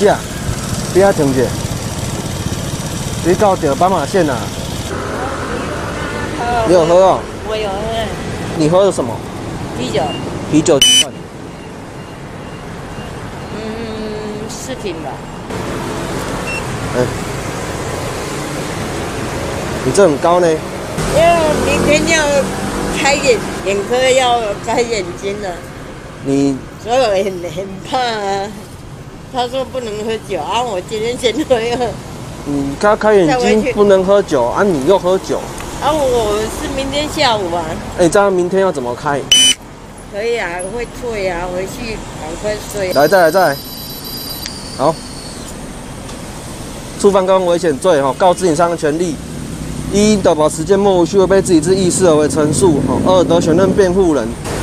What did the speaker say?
下，不要停者。你到着斑马线啊？你有喝哦？ 我有喝。 你喝的什么？ 啤酒。 啤酒几罐 4瓶吧。 你这很高呢。 因为明天要开眼科要开眼睛了。 你所以我很怕啊。他说不能喝酒啊，我今天先喝一喝。 他开眼睛不能喝酒啊，你又喝酒。 啊，我是明天下午啊。 你这样明天要怎么开？ 可以啊，会醉啊，回去赶快睡。 来，再来。好。触犯交通危险罪，告知你3个权利：一、得保持缄默无序，违背自己之意思而为陈述；二、得选任辩护人。